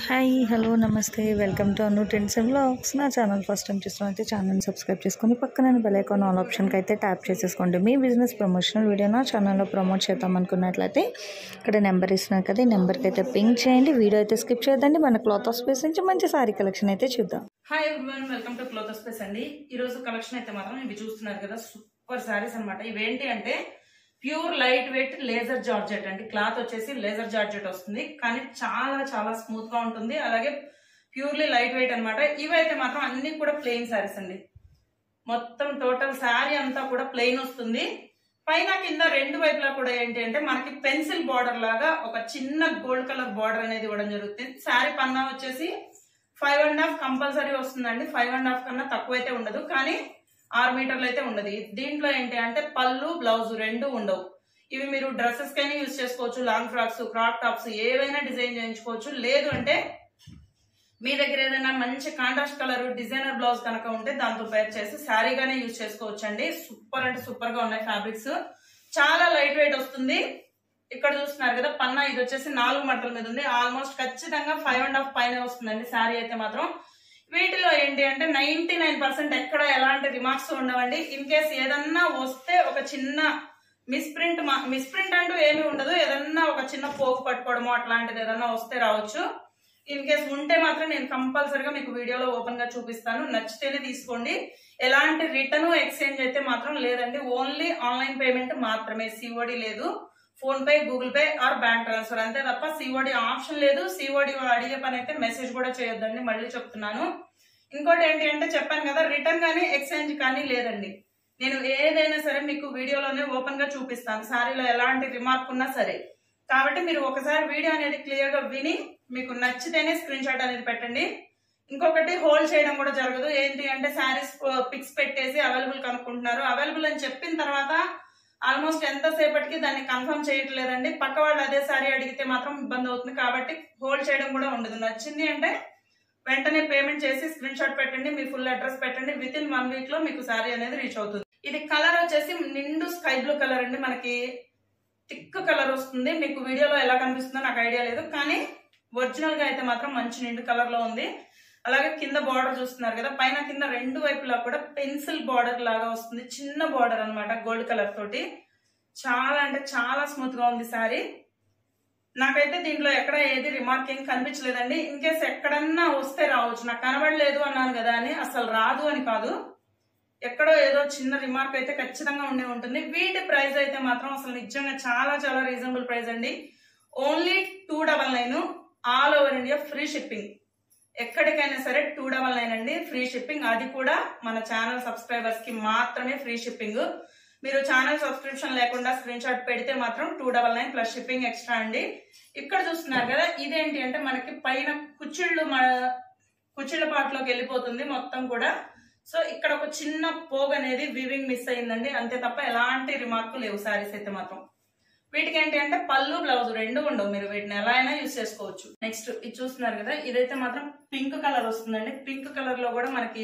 Hi hello నమస్తే welcome to Anu trends and vlogs. నా channel first time చూస్తున్నట్లయితే ఛానల్ని సబ్స్క్రైబ్ చేసుకొని పక్కన బెల్ ఐకాన్ ఆల్ ఆప్షన్కి అయితే ట్యాప్ చేసేసుకోండి. మీ బిజినెస్ ప్రమోషనల్ వీడియో నా ఛానల్లో ప్రమోట్ చేద్దాం అనుకున్నట్లయితే ఇక్కడ నెంబర్ ఇస్తున్నాను కదా, ఈ నెంబర్కి అయితే పింక్ చేయండి. వీడియో అయితే స్కిప్ చేయొద్దండి. మన క్లాత్ ఆఫ్ స్పేస్ నుంచి మంచి సారీ కలెక్షన్ అయితే చూద్దాం. Hi everyone, welcome to cloth of space అండి. ఈ రోజు కలెక్షన్ అయితే మాత్రం ఇవి చూస్తున్నారు కదా, సూపర్ సారీస్ అన్నమాట. ఇవేంటి అంటే pure light weight laser georgette అండి. క్లాత్ వచ్చేసి లేజర్ జార్జెట్ వస్తుంది, కానీ చాలా చాలా స్మూత్ గా ఉంటుంది. అలాగే ప్యూర్లీ లైట్ వెయిట్ అనమాట. ఇవైతే మాత్రం అన్ని కూడా ప్లెయిన్ సారీస్ అండి. మొత్తం టోటల్ శారీ అంతా కూడా ప్లెయిన్ వస్తుంది. పైన కింద రెండు వైపులా కూడా ఏంటి అంటే మనకి పెన్సిల్ బార్డర్ లాగా ఒక చిన్న గోల్డ్ కలర్ బార్డర్ అనేది ఇవ్వడం జరుగుతుంది. శారీ పన్నా వచ్చేసి 5.5 కంపల్సరీ వస్తుందండి. 5.5 కన్నా తక్కువైతే ఉండదు, కానీ 6 మీటర్లు అయితే ఉండదు. దీంట్లో ఏంటి అంటే పళ్ళు బ్లౌజ్ రెండు ఉండవు. ఇవి మీరు డ్రెస్సెస్ కైనా యూజ్ చేసుకోవచ్చు, లాంగ్ ఫ్రాక్స్, క్రాప్ టాప్స్ ఏవైనా డిజైన్ చేయించుకోవచ్చు. లేదు అంటే మీ దగ్గర ఏదైనా మంచి కాంట్రాస్ట్ కలర్ డిజైనర్ బ్లౌజ్ కనుక ఉంటే దాంతో పేర్ చేసి శారీగానే యూజ్ చేసుకోవచ్చు అండి. సూపర్ అంటే సూపర్ గా ఉన్నాయి ఫ్యాబ్రిక్స్. చాలా లైట్ వెయిట్ వస్తుంది. ఇక్కడ చూస్తున్నారు కదా పన్నా, ఇది వచ్చేసి 4 మట్టల మీద ఉంది. ఆల్మోస్ట్ ఖచ్చితంగా 5.5 పైన వస్తుందండి శారీ అయితే మాత్రం. వీటిలో ఏంటి అంటే 99% ఎక్కడ ఎలాంటి రిమార్క్స్ ఉండవండి. ఇన్ కేస్ ఏదన్నా వస్తే ఒక చిన్న మిస్ప్రింట్ అంటూ ఏమీ ఉండదు. ఏదన్నా ఒక చిన్న పోగు పట్టుకోవడమో అట్లాంటిది ఏదన్నా వస్తే రావచ్చు. ఇన్ కేస్ ఉంటే మాత్రం నేను కంపల్సరిగా మీకు వీడియోలో ఓపెన్ గా చూపిస్తాను. నచ్చితేనే తీసుకోండి. ఎలాంటి రిటర్న్ ఎక్స్చేంజ్ అయితే మాత్రం లేదండి. ఓన్లీ ఆన్లైన్ పేమెంట్ మాత్రమే, సిఓడి లేదు. PhonePe, Google Pay or bank transfer అంతే తప్ప సిఓడి ఆప్షన్ లేదు. సిఓడి అడిగే పని అయితే మెసేజ్ కూడా చేయొద్దండి, మళ్ళీ చెప్తున్నాను. ఇంకోటి ఏంటి అంటే చెప్పాను కదా, రిటర్న్ కానీ ఎక్స్చేంజ్ కానీ లేదండి. నేను ఏదైనా సరే మీకు వీడియోలోనే ఓపెన్ గా చూపిస్తాను, శారీలో ఎలాంటి రిమార్క్ ఉన్నా సరే. కాబట్టి మీరు ఒకసారి వీడియో అనేది క్లియర్ గా విని మీకు నచ్చితేనే స్క్రీన్ షాట్ అనేది పెట్టండి. ఇంకొకటి హోల్డ్ చేయడం కూడా జరగదు. ఏంటి అంటే శారీస్ పిక్స్ పెట్టేసి అవైలబుల్ కనుక్కుంటున్నారు. అవైలబుల్ అని చెప్పిన తర్వాత ఆల్మోస్ట్ ఎంతసేపటికి దాన్ని కన్ఫర్మ్ చేయట్లేదండి. పక్క వాళ్ళు అదే సారీ అడిగితే మాత్రం ఇబ్బంది అవుతుంది. కాబట్టి హోల్డ్ చేయడం కూడా ఉండదు. నచ్చింది అంటే వెంటనే పేమెంట్ చేసి స్క్రీన్ షాట్ పెట్టండి, మీ ఫుల్ అడ్రస్ పెట్టండి. విత్ ఇన్ 1 వీక్ లో మీకు సారీ అనేది రీచ్ అవుతుంది. ఇది కలర్ వచ్చేసి నిండు స్కై బ్లూ కలర్ అండి. మనకి థిక్ కలర్ వస్తుంది. మీకు వీడియోలో ఎలా కనిపిస్తుందో నాకు ఐడియా లేదు, కానీ ఒరిజినల్ గా అయితే మాత్రం మంచి నిండు కలర్ లో ఉంది. అలాగే కింద బార్డర్ చూస్తున్నారు కదా, పైన కింద రెండు వైపులా కూడా పెన్సిల్ బార్డర్ లాగా వస్తుంది. చిన్న బార్డర్ అనమాట, గోల్డ్ కలర్ తోటి. చాలా అంటే చాలా స్మూత్ గా ఉంది సారీ. నాకైతే దీంట్లో ఎక్కడ ఏది రిమార్క్ ఏం కనిపించలేదండి. ఇన్ కేస్ ఎక్కడన్నా వస్తే రావచ్చు. నాకు కనబడలేదు అన్నాను కదా అని అసలు రాదు అని కాదు. ఎక్కడో ఏదో చిన్న రిమార్క్ అయితే ఖచ్చితంగా ఉండే ఉంటుంది. వీటి ప్రైస్ అయితే మాత్రం అసలు నిజంగా చాలా చాలా రీజనబుల్ ప్రైస్ అండి. Only 299, all over India free shipping. ఎక్కడికైనా సరే 299 అండి, ఫ్రీ షిప్పింగ్. అది కూడా మన ఛానల్ సబ్స్క్రైబర్స్ కి మాత్రమే ఫ్రీ షిప్పింగ్. మీరు ఛానల్ సబ్స్క్రిప్షన్ లేకుండా స్క్రీన్ షాట్ పెడితే మాత్రం 299 ప్లస్ షిప్పింగ్ ఎక్స్ట్రా అండి. ఇక్కడ చూస్తున్నారు కదా, ఇదేంటి అంటే మనకి పైన కుచ్చిళ్ళ పాటలోకి వెళ్ళిపోతుంది మొత్తం కూడా. సో ఇక్కడ ఒక చిన్న పోగ్ అనేది వీవింగ్ మిస్ అయిందండి, అంతే తప్ప ఎలాంటి రిమార్క్ లేవు సారీస్ అయితే మాత్రం. వీటికి ఏంటి అంటే పళ్ళు బ్లౌజ్ రెండు ఉండవు. మీరు వీటిని ఎలా అయినా యూజ్ చేసుకోవచ్చు. నెక్స్ట్ ఇది చూస్తున్నారు కదా, ఇదైతే మాత్రం పింక్ కలర్ వస్తుందండి. పింక్ కలర్ లో కూడా మనకి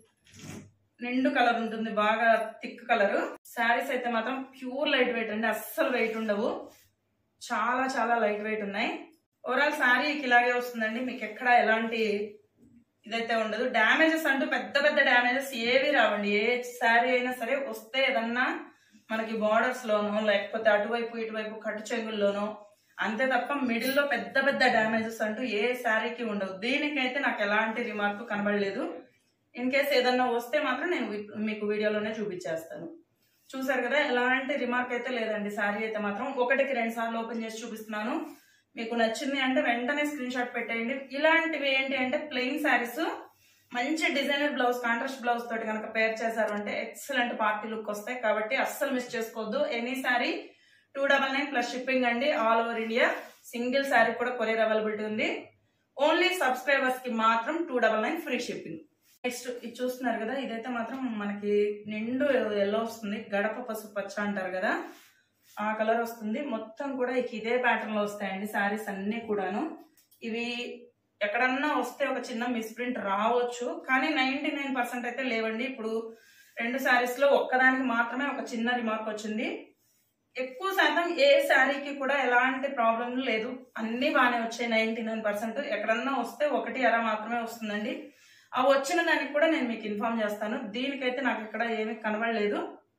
నిండు కలర్ ఉంటుంది, బాగా థిక్ కలర్. శారీస్ అయితే మాత్రం ప్యూర్ లైట్ వెయిట్ అండి, అస్సలు వెయిట్ ఉండవు. చాలా చాలా లైట్ వెయిట్ ఉన్నాయి. ఓవరాల్ శారీకి ఇలాగే వస్తుందండి. మీకు ఎక్కడ ఎలాంటి ఇదైతే ఉండదు. డ్యామేజెస్ అంటూ పెద్ద పెద్ద డ్యామేజెస్ ఏవి రావండి. ఏ శారీ అయినా సరే వస్తే ఏదన్నా మనకి బార్డర్స్ లోనో లేకపోతే అటువైపు ఇటువైపు కట్టు చెంగుల్లోనో, అంతే తప్ప మిడిల్ లో పెద్ద పెద్ద డ్యామేజెస్ అంటూ ఏ శారీకి ఉండవు. దీనికైతే నాకు ఎలాంటి రిమార్క్ కనబడలేదు. ఇన్ కేస్ ఏదన్నా వస్తే మాత్రం నేను మీకు వీడియోలోనే చూపించేస్తాను. చూసారు కదా, ఎలాంటి రిమార్క్ అయితే లేదండి. శారీ అయితే మాత్రం 1కి 2 సార్లు ఓపెన్ చేసి చూపిస్తున్నాను. మీకు నచ్చింది అంటే వెంటనే స్క్రీన్ షాట్ పెట్టేయండి. ఇలాంటివి ఏంటి అంటే ప్లెయిన్ శారీస్ మంచి డిజైనర్ బ్లౌజ్, కాంట్రాస్ట్ బ్లౌజ్ తోటి కనుక పేర్ చేశారు అంటే ఎక్సలెంట్ పార్టీ లుక్ వస్తాయి. కాబట్టి అస్సలు మిస్ చేసుకోవద్దు. ఎనీ శారీ 299 ప్లస్ షిప్పింగ్ అండి, all over India. Single sari కూడా కొరియర్ అవైలబిలిటీ ఉంది. ఓన్లీ సబ్స్క్రైబర్స్ కి మాత్రం 299 ఫ్రీ షిప్పింగ్. నెక్స్ట్ ఇది చూస్తున్నారు కదా, ఇదైతే మాత్రం మనకి నిండు ఎల్లో వస్తుంది. గడప పసుపు పచ్చ అంటారు కదా, ఆ కలర్ వస్తుంది. మొత్తం కూడా ఇదే ప్యాటర్న్ లో వస్తాయండి శారీస్ అన్ని కూడాను. ఇవి ఎక్కడన్నా వస్తే ఒక చిన్న మిస్ప్రింట్ రావచ్చు, కానీ 99% అయితే లేవండి. ఇప్పుడు 2 శారీస్ లో ఒక్కదానికి మాత్రమే ఒక చిన్న రిమార్క్ వచ్చింది. ఎక్కువ శాతం ఏ శారీకి కూడా ఎలాంటి ప్రాబ్లం లేదు, అన్ని బాగానే వచ్చాయి. 99% ఎక్కడన్నా వస్తే ఒకటి అర మాత్రమే వస్తుందండి. ఆ వచ్చిన దానికి కూడా నేను మీకు ఇన్ఫార్మ్ చేస్తాను. దీనికైతే నాకు ఇక్కడ ఏమీ కనబడలేదు.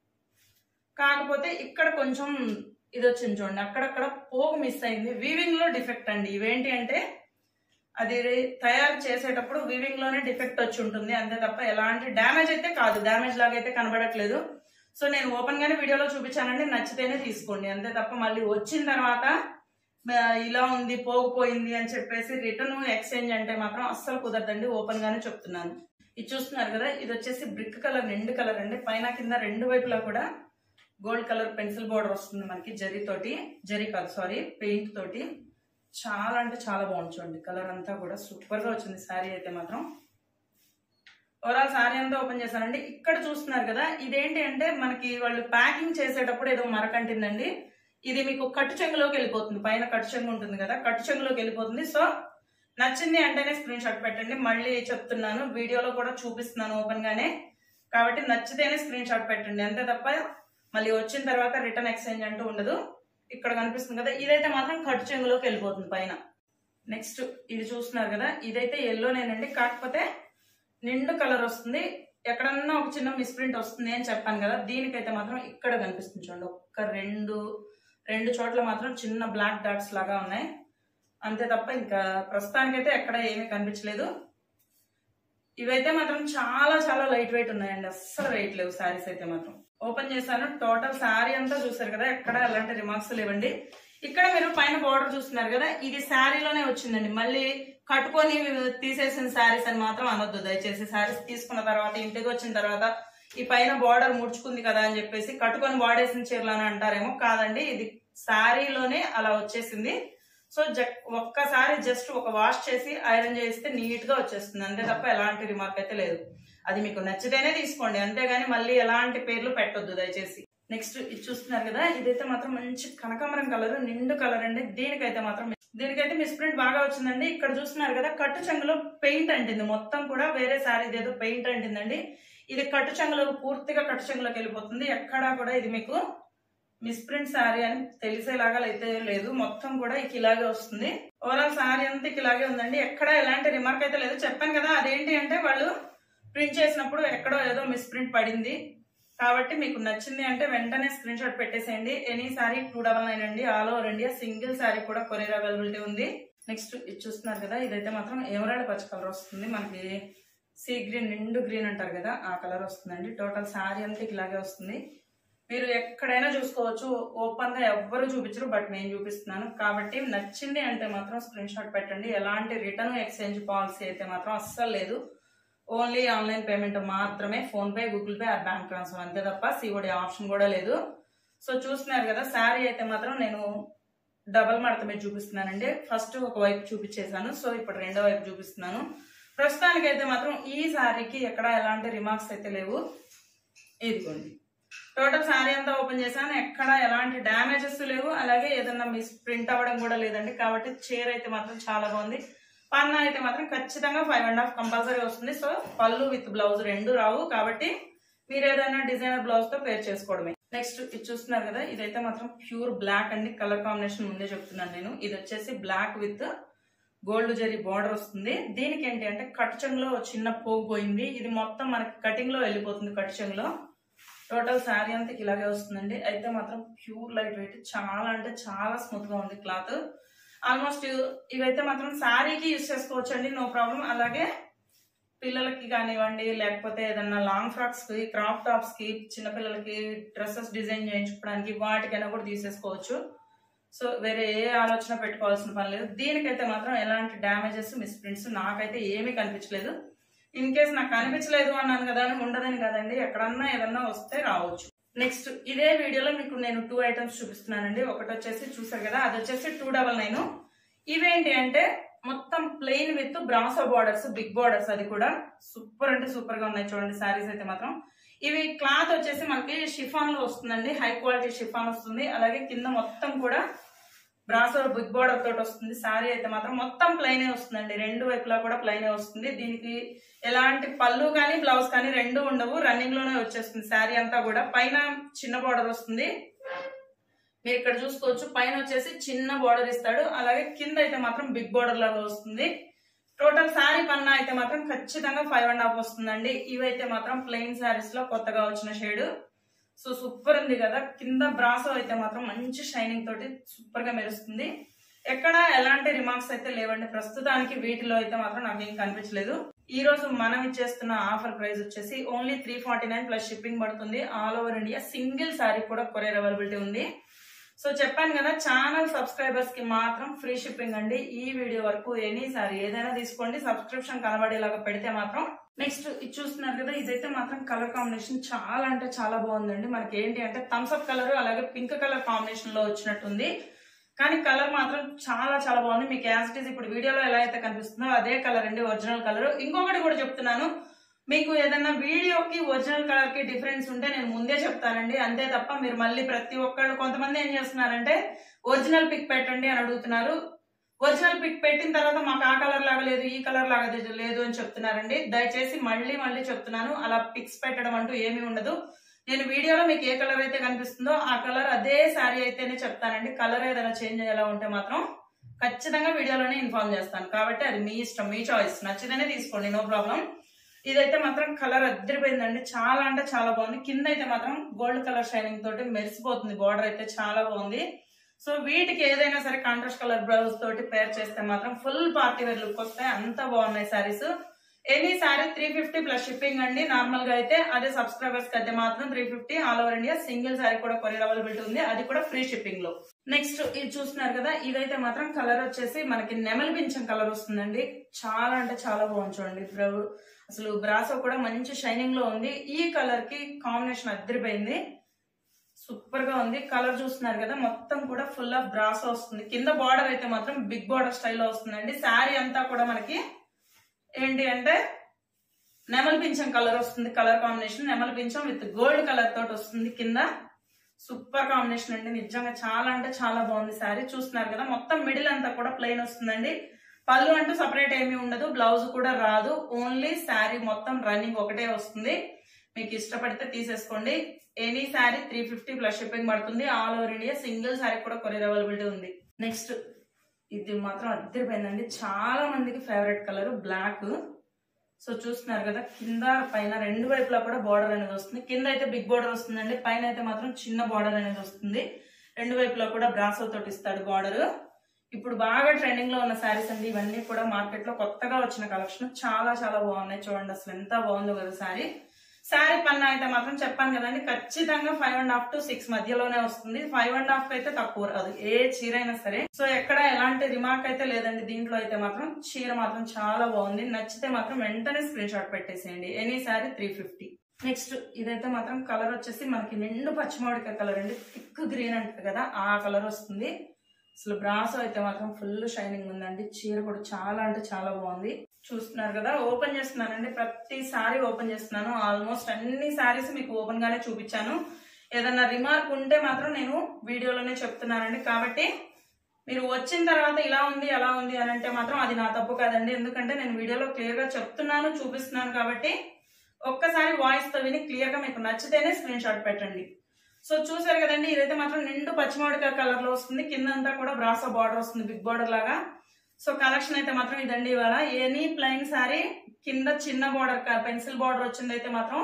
కాకపోతే ఇక్కడ కొంచెం ఇది వచ్చింది చూడండి, అక్కడక్కడ పోగు మిస్ అయింది. వీవింగ్ లో డిఫెక్ట్ అండి. ఇవేంటి అంటే అది తయారు చేసేటప్పుడు వీవింగ్ లోనే డిఫెక్ట్ వచ్చి ఉంటుంది, అంతే తప్ప ఎలాంటి డ్యామేజ్ అయితే కాదు. డ్యామేజ్ లాగా అయితే కనబడట్లేదు. సో నేను ఓపెన్ గానే వీడియోలో చూపించానండి, నచ్చితేనే తీసుకోండి, అంతే తప్ప మళ్ళీ వచ్చిన తర్వాత ఇలా ఉంది పోగిపోయింది అని చెప్పేసి రిటర్న్ ఎక్స్చేంజ్ అంటే మాత్రం అస్సలు కుదరదండి. ఓపెన్ గానే చెప్తున్నాను. ఇది చూస్తున్నారు కదా, ఇది వచ్చేసి బ్రిక్ కలర్, నిండు కలర్ అండి. పైన కింద రెండు వైపులా కూడా గోల్డ్ కలర్ పెన్సిల్ బోర్డర్ వస్తుంది మనకి, పెయింట్ తోటి. చాలా అంటే చాలా బాగుంది చూడండి, కలర్ అంతా కూడా సూపర్ గా వచ్చింది శారీ అయితే మాత్రం. ఓవరాల్ శారీ అంతా ఓపెన్ చేశానండి. ఇక్కడ చూస్తున్నారు కదా, ఇదేంటి అంటే మనకి వాళ్ళు ప్యాకింగ్ చేసేటప్పుడు ఏదో మరకంటిందండి. ఇది మీకు కట్టు చెంగులోకి వెళ్ళిపోతుంది, పైన కట్టు చెంగు ఉంటుంది కదా, కట్టు చెంగులోకి వెళ్ళిపోతుంది. సో నచ్చింది అంటేనే స్క్రీన్ షాట్ పెట్టండి. మళ్ళీ చెప్తున్నాను, వీడియోలో కూడా చూపిస్తున్నాను ఓపెన్ గానే, కాబట్టి నచ్చితేనే స్క్రీన్ షాట్ పెట్టండి, అంతే తప్ప మళ్ళీ వచ్చిన తర్వాత రిటర్న్ ఎక్స్చేంజ్ అంటూ ఉండదు. ఇక్కడ కనిపిస్తుంది కదా, ఇదైతే మాత్రం కట్టు చెంగులోకి వెళ్ళిపోతుంది పైన. నెక్స్ట్ ఇది చూస్తున్నారు కదా, ఇదైతే ఎల్లోనేనండి, కాకపోతే నిండు కలర్ వస్తుంది. ఎక్కడన్నా ఒక చిన్న మిస్ప్రింట్ వస్తుంది అని చెప్పాను కదా, దీనికైతే మాత్రం ఇక్కడ కనిపిస్తుంది చూడండి, ఒక్క రెండు చోట్ల మాత్రం చిన్న బ్లాక్ డాట్స్ లాగా ఉన్నాయి, అంతే తప్ప ఇంకా ప్రస్తుతానికైతే ఎక్కడ ఏమీ కనిపించలేదు. ఇవైతే మాత్రం చాలా చాలా లైట్ వెయిట్ ఉన్నాయండి, అస్సలు వెయిట్ లేవు శారీస్ అయితే మాత్రం. ఓపెన్ చేశాను, టోటల్ శారీ అంతా చూసారు కదా, ఎక్కడ ఎలాంటి రిమార్క్స్ లేవండి. ఇక్కడ మీరు పైన బార్డర్ చూస్తున్నారు కదా, ఇది శారీలోనే వచ్చిందండి. మళ్ళీ కట్టుకొని తీసేసిన శారీస్ అని మాత్రం అనొద్దు దయచేసి. శారీస్ తీసుకున్న తర్వాత ఇంటికి వచ్చిన తర్వాత ఈ పైన బార్డర్ ముడుచుకుంది కదా అని చెప్పేసి కట్టుకొని వాడేసిన చీరలు అని అంటారేమో, కాదండి, ఇది శారీలోనే అలా వచ్చేసింది. సో ఒక్కసారి జస్ట్ ఒక వాష్ చేసి ఐరన్ చేస్తే నీట్ గా వచ్చేస్తుంది, అంతే తప్ప ఎలాంటి రిమార్క్ అయితే లేదు. అది మీకు నచ్చితేనే తీసుకోండి, అంతేగాని మళ్ళీ ఎలాంటి పేర్లు పెట్టొద్దు దయచేసి. నెక్స్ట్ ఇది చూస్తున్నారు కదా, ఇదైతే మాత్రం మంచి కనకాంబరం కలర్, నిండు కలర్ అండి. దీనికైతే మిస్ప్రింట్ బాగా వచ్చిందండి. ఇక్కడ చూస్తున్నారు కదా, కట్టు చెంగులో పెయింట్ అంటింది, మొత్తం కూడా వేరే శారీ ఏదో పెయింట్ అంటిందండి. ఇది కట్టు చెంగులో పూర్తిగా కట్టు చెంగులోకి వెళ్ళిపోతుంది. ఎక్కడా కూడా ఇది మీకు మిస్ప్రింట్ శారీ అని తెలిసేలాగా అయితే లేదు, మొత్తం కూడా ఇలాగే వస్తుంది. ఓవరాల్ శారీ అంతా ఇలాగే ఉందండి, ఎక్కడ ఎలాంటి రిమార్క్ అయితే లేదు. చెప్పాను కదా, అదేంటి అంటే వాళ్ళు ప్రింట్ చేసినప్పుడు ఎక్కడో ఏదో మిస్ప్రింట్ పడింది. కాబట్టి మీకు నచ్చింది అంటే వెంటనే స్క్రీన్ షాట్ పెట్టేసేయండి. ఎనీ శారీ 299 అండి, all over India. Single sari కూడా కొరియర్ అవైలబిలిటీ ఉంది. నెక్స్ట్ ఇది చూస్తున్నారు కదా, ఇదైతే మాత్రం ఎమరాల్డ్ పచ్చ కలర్ వస్తుంది మనకి, సీ గ్రీన్, నిండు గ్రీన్ అంటారు కదా, ఆ కలర్ వస్తుందండి. టోటల్ శారీ అంతా ఇలాగే వస్తుంది. మీరు ఎక్కడైనా చూసుకోవచ్చు, ఓపెన్ గా ఎవ్వరు చూపించరు, బట్ నేను చూపిస్తున్నాను. కాబట్టి నచ్చింది అంటే మాత్రం స్క్రీన్ షాట్ పెట్టండి. ఎలాంటి రిటర్న్ ఎక్స్చేంజ్ పాలసీ అయితే మాత్రం అస్సలు లేదు. ఓన్లీ ఆన్లైన్ పేమెంట్ మాత్రమే, PhonePe, Google Pay, bank transfer, అంతే తప్ప సిఓడి ఆప్షన్ కూడా లేదు. సో చూస్తున్నారు కదా, శారీ అయితే మాత్రం నేను డబల్ మడత మీద చూపిస్తున్నానండి. ఫస్ట్ ఒక వైపు చూపించేశాను, సో ఇప్పుడు రెండో వైపు చూపిస్తున్నాను. ప్రస్తుతానికి అయితే మాత్రం ఈ శారీకి ఎక్కడ ఎలాంటి రిమార్క్స్ అయితే లేవు. ఇదిగోండి, టోటల్ శారీ అంతా ఓపెన్ చేశాను, ఎక్కడ ఎలాంటి డ్యామేజెస్ లేవు, అలాగే ఏదన్నా మిస్ ప్రింట్ అవ్వడం కూడా లేదండి. కాబట్టి చీర అయితే మాత్రం చాలా బాగుంది. పన్నా అయితే మాత్రం ఖచ్చితంగా 5.5 కంపల్సరీ వస్తుంది. సో పళ్ళు విత్ బ్లౌజ్ రెండు రావు, కాబట్టి మీరు ఏదైనా డిజైనర్ బ్లౌజ్ తో పేర్ చేసుకోవడమే. నెక్స్ట్ ఇది చూస్తున్నారు కదా, ఇదైతే మాత్రం ప్యూర్ బ్లాక్ అండి. కలర్ కాంబినేషన్ ముందే చెప్తున్నాను నేను. ఇది వచ్చేసి black with gold zari border వస్తుంది. దీనికి ఏంటి అంటే కట్ చెంగులో చిన్న పోగు పోయింది, ఇది మొత్తం మనకి కటింగ్ లో వెళ్ళిపోతుంది కట్ చెంగులో. టోటల్ శారీ అంతా ఇలాగే వస్తుందండి. అయితే మాత్రం ప్యూర్ లైట్ వెయిట్, చాలా అంటే చాలా స్మూత్ గా ఉంది క్లాత్. ఆల్మోస్ట్ ఇవైతే మాత్రం శారీకి యూజ్ చేసుకోవచ్చు అండి, నో ప్రాబ్లం. అలాగే పిల్లలకి కానివ్వండి, లేకపోతే ఏదన్నా లాంగ్ ఫ్రాక్స్ కి, క్రాప్ టాప్స్ కి, చిన్నపిల్లలకి డ్రెస్సెస్ డిజైన్ చేయించుకోవడానికి వాటికైనా కూడా తీసేసుకోవచ్చు. సో వేరే ఏ ఆలోచన పెట్టుకోవాల్సిన పని లేదు. దీనికైతే మాత్రం ఎలాంటి డ్యామేజెస్, మిస్ప్రింట్స్ నాకైతే ఏమీ కనిపించలేదు. ఇన్ కేస్ నాకు కనిపించలేదు అన్నాను కదా అని ఉండదని కదండి, ఎక్కడన్నా ఏదన్నా వస్తే రావచ్చు. నెక్స్ట్ ఇదే వీడియోలో మీకు నేను 2 ఐటమ్స్ చూపిస్తున్నానండి. ఒకటి వచ్చేసి చూసారు కదా, అది వచ్చేసి 299. ఇవేంటి అంటే మొత్తం plain with brasso borders, big borders, అది కూడా సూపర్ అంటే సూపర్ గా ఉన్నాయి చూడండి శారీస్ అయితే మాత్రం. ఇవి క్లాత్ వచ్చేసి మనకి షిఫాన్ లో వస్తుందండి, హై క్వాలిటీ షిఫాన్ వస్తుంది. అలాగే కింద మొత్తం కూడా బ్రాసో బిగ్ బార్డర్ తోటి వస్తుంది. శారీ అయితే మాత్రం మొత్తం ప్లెయినే వస్తుందండి, రెండు వైపులా కూడా ప్లెయినే వస్తుంది. దీనికి ఎలాంటి పళ్ళు కానీ బ్లౌజ్ కానీ రెండు ఉండవు, రన్నింగ్ లోనే వచ్చేస్తుంది శారీ అంతా కూడా. పైన చిన్న బార్డర్ వస్తుంది, మీరు ఇక్కడ చూసుకోవచ్చు. పైన వచ్చేసి చిన్న బార్డర్ ఇస్తాడు, అలాగే కింద అయితే మాత్రం బిగ్ బార్డర్ లాగా వస్తుంది. టోటల్ శారీ పన్నా అయితే మాత్రం ఖచ్చితంగా 5.5 వస్తుందండి. ఇవైతే మాత్రం ప్లెయిన్ శారీస్ లో కొత్తగా వచ్చిన షేడ్. సో సూపర్ ఉంది కదా. కింద బ్రాసో అయితే మాత్రం మంచి షైనింగ్ తోటి సూపర్ గా మెరుస్తుంది. ఎక్కడ ఎలాంటి రిమార్క్స్ అయితే లేవండి ప్రస్తుతానికి. వీటిలో అయితే మాత్రం నాకు ఏం కనిపించలేదు. ఈ రోజు మనం ఇచ్చేస్తున్న ఆఫర్ ప్రైస్ వచ్చేసి ఓన్లీ 349 ప్లస్ షిప్పింగ్ పడుతుంది. All over India single sari కూడా కొరియర్ అవైలబిలిటీ ఉంది. సో చెప్పాను కదా, ఛానల్ సబ్స్క్రైబర్స్ కి మాత్రం ఫ్రీ షిప్పింగ్ అండి. ఈ వీడియో వరకు ఎనీ సారీ ఏదైనా తీసుకోండి, సబ్స్క్రిప్షన్ కనబడేలాగా పెడితే మాత్రం. నెక్స్ట్ ఇది చూస్తున్నారు కదా, ఇదైతే మాత్రం కలర్ కాంబినేషన్ చాలా అంటే చాలా బాగుందండి. మనకి ఏంటి అంటే థమ్స్అప్ కలర్ అలాగే పింక్ కలర్ కాంబినేషన్ లో వచ్చినట్టుంది, కానీ కలర్ మాత్రం చాలా చాలా బాగుంది. మీకు యాజ్ ఇట్ ఈస్ ఇప్పుడు వీడియోలో ఎలా అయితే కనిపిస్తుందో అదే కలర్ అండి, ఒరిజినల్ కలర్. ఇంకొకటి కూడా చెప్తున్నాను, మీకు ఏదైనా వీడియోకి ఒరిజినల్ కలర్ కి డిఫరెన్స్ ఉంటే నేను ముందే చెప్తానండి. అంతే తప్ప మీరు మళ్ళీ ప్రతి ఒక్కళ్ళు, కొంతమంది ఏం చేస్తున్నారంటే ఒరిజినల్ పిక్ పెట్టండి అని అడుగుతున్నారు. ఒరిజినల్ పిక్ పెట్టిన తర్వాత మాకు ఆ కలర్ లాగా లేదు, ఈ కలర్ లాగా లేదు అని చెప్తున్నారండి. దయచేసి మళ్ళీ మళ్ళీ చెప్తున్నాను, అలా పిక్స్ పెట్టడం అంటూ ఏమీ ఉండదు. నేను వీడియోలో మీకు ఏ కలర్ అయితే కనిపిస్తుందో ఆ కలర్ అదే శారీ అయితేనే చెప్తానండి. కలర్ ఏదైనా చేంజ్ అయ్యేలా ఉంటే మాత్రం ఖచ్చితంగా వీడియోలోనే ఇన్ఫార్మ్ చేస్తాను. కాబట్టి అది మీ ఇష్టం, మీ చాయిస్. నచ్చితేనే తీసుకోండి, నో ప్రాబ్లం. ఇదైతే మాత్రం కలర్ అద్దరిపోయిందండి, చాలా అంటే చాలా బాగుంది. కింద అయితే మాత్రం గోల్డ్ కలర్ షైనింగ్ తోటి మెరిసిపోతుంది. బార్డర్ అయితే చాలా బాగుంది. సో వీటికి ఏదైనా సరే కాంట్రాస్ట్ కలర్ బ్లౌజ్ తోటి పేర్ చేస్తే మాత్రం ఫుల్ పార్టీ వేర్ లుక్ వస్తాయి. అంత బాగున్నాయి saris. Any sari 350 plus shipping అండి. నార్మల్ గా అయితే అదే సబ్స్క్రైబర్స్ కి అయితే మాత్రం 350. All over India single sari కూడా కొరియర్ అవైలబిలిటీ ఉంది, అది కూడా ఫ్రీ షిప్పింగ్ లో. నెక్స్ట్ ఇది చూస్తున్నారు కదా, ఇదైతే మాత్రం కలర్ వచ్చేసి మనకి నెమలి పింఛం కలర్ వస్తుందండి. చాలా అంటే చాలా బాగుంది చూడండి. అసలు బ్రాసో కూడా మంచి షైనింగ్ లో ఉంది. ఈ కలర్ కి కాంబినేషన్ అద్దరిపోయింది, సూపర్ గా ఉంది. కలర్ చూస్తున్నారు కదా, మొత్తం కూడా ఫుల్ ఆఫ్ బ్రాసో వస్తుంది. కింద బార్డర్ అయితే మాత్రం బిగ్ బార్డర్ స్టైల్లో వస్తుందండి. శారీ అంతా కూడా మనకి ఏంటి అంటే నెమలి పింఛం కలర్ వస్తుంది. కలర్ కాంబినేషన్ నెమలి పింఛం విత్ గోల్డ్ కలర్ తోటి వస్తుంది కింద. సూపర్ కాంబినేషన్ అండి, నిజంగా చాలా అంటే చాలా బాగుంది శారీ. చూస్తున్నారు కదా, మొత్తం మిడిల్ అంతా కూడా ప్లెయిన్ వస్తుందండి. పళ్ళు అంటూ సపరేట్ ఏమీ ఉండదు, బ్లౌజ్ కూడా రాదు. ఓన్లీ శారీ మొత్తం రన్నింగ్ ఒకటే వస్తుంది. మీకు ఇష్టపడితే తీసేసుకోండి. ఎనీ శారీ 350 ప్లస్ షిప్పింగ్ పడుతుంది. All over India single sari కూడా కొరియర్ అవైలబిలిటీ ఉంది. నెక్స్ట్ ఇది మాత్రం అద్దరిపోయిందండి, చాలా మందికి ఫేవరెట్ కలర్ బ్లాక్. సో చూస్తున్నారు కదా, కింద పైన రెండు వైపులా కూడా బార్డర్ అనేది వస్తుంది. కింద అయితే బిగ్ బార్డర్ వస్తుందండి, పైన అయితే మాత్రం చిన్న బార్డర్ అనేది వస్తుంది. రెండు వైపులా కూడా బ్రాసో తోటి ఇస్తాడు బార్డర్. ఇప్పుడు బాగా ట్రెండింగ్ లో ఉన్న శారీస్ అండి ఇవన్నీ కూడా. మార్కెట్ లో కొత్తగా వచ్చిన కలెక్షన్ చాలా చాలా బాగున్నాయి. చూడండి అసలు ఎంత బాగుందో కదా శారీ. శారీ పన్నా అయితే మాత్రం చెప్పాను కదండి, ఖచ్చితంగా 5.5 to 6 మధ్యలోనే వస్తుంది. 5.5 అయితే తక్కువ రాదు, ఏ చీర అయినా సరే. సో ఎక్కడ ఎలాంటి రిమార్క్ అయితే లేదండి దీంట్లో. అయితే మాత్రం చీర మాత్రం చాలా బాగుంది. నచ్చితే మాత్రం వెంటనే స్క్రీన్ షాట్ పెట్టేసేయండి. ఎనీ శారీ 350. నెక్స్ట్ ఇదైతే మాత్రం కలర్ వచ్చేసి మనకి నిండు పచ్చిమామిడికాయ కలర్ అండి, థిక్ గ్రీన్ అంటారు కదా, ఆ కలర్ వస్తుంది. అసలు బ్రాసో అయితే మాత్రం ఫుల్ షైనింగ్ ఉందండి. చీర కూడా చాలా అంటే చాలా బాగుంది. చూస్తున్నారు కదా, ఓపెన్ చేస్తున్నానండి, ప్రతి సారీ ఓపెన్ చేస్తున్నాను. ఆల్మోస్ట్ అన్ని సారీస్ మీకు ఓపెన్ గానే చూపించాను. ఏదన్నా రిమార్క్ ఉంటే మాత్రం నేను వీడియోలోనే చెప్తున్నానండి. కాబట్టి మీరు వచ్చిన తర్వాత ఇలా ఉంది అలా ఉంది అని అంటే మాత్రం అది నా తప్పు కాదండి. ఎందుకంటే నేను వీడియోలో క్లియర్ గా చెప్తున్నాను, చూపిస్తున్నాను. కాబట్టి ఒక్కసారి వాయిస్ తో విని క్లియర్ గా మీకు నచ్చితేనే స్క్రీన్ షాట్ పెట్టండి. సో చూసారు కదండి, ఇదైతే మాత్రం నిండు పచ్చిమామిడికాయ కలర్ లో వస్తుంది. కిందంతా కూడా బ్రాసో బార్డర్ వస్తుంది, బిగ్ బార్డర్ లాగా. సో కలెక్షన్ అయితే మాత్రం ఇదండి ఇవాళ. ఎనీ ప్లెయిన్ సారీ కింద చిన్న బార్డర్ పెన్సిల్ బార్డర్ వచ్చింది అయితే మాత్రం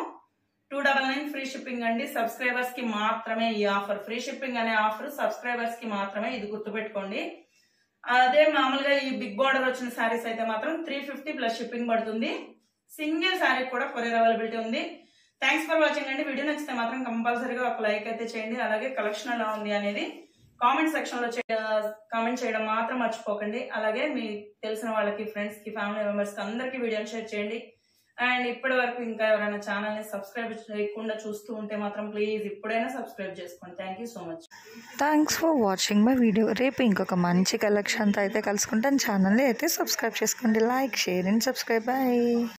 299 ఫ్రీ షిప్పింగ్ అండి. సబ్స్క్రైబర్స్ కి మాత్రమే ఈ ఆఫర్. ఫ్రీ షిప్పింగ్ అనే ఆఫర్ సబ్స్క్రైబర్స్ కి మాత్రమే, ఇది గుర్తుపెట్టుకోండి. అదే మామూలుగా ఈ బిగ్ బార్డర్ వచ్చిన సారీస్ అయితే మాత్రం 350 ప్లస్ షిప్పింగ్ పడుతుంది. సింగిల్ సారీ కూడా కొరియర్ అవైలబిలిటీ ఉంది. థ్యాంక్స్ ఫర్ వాచింగ్ అండి. వీడియో నచ్చితే మాత్రం కంపల్సరీగా ఒక లైక్ అయితే చేయండి. అలాగే కలెక్షన్ ఎలా ఉంది అనేది కామెంట్ సెక్షన్ లో కామెంట్ చేయడం మాత్రం మర్చిపోకండి. అలాగే మీ తెలిసిన వాళ్ళకి, ఫ్రెండ్స్ కి, ఫ్యామిలీ మెంబర్స్ కి అందరికి వీడియోని షేర్ చేయండి. అండ్ ఇప్పటి వరకు ఇంకా ఎవరైనా ఛానల్ ని సబ్స్క్రైబ్ చేయకుండా చూస్తూ ఉంటే మాత్రం ప్లీజ్ ఇప్పుడైనా సబ్స్క్రైబ్ చేసుకోండి. Thank you so much. Thanks for watching my video. రేపు ఇంకొక మంచి కలెక్షన్తో అయితే కలుసుకుంటాను. ఛానల్ని అయితే సబ్స్క్రైబ్ చేసుకోండి. Like, share and subscribe. Bye.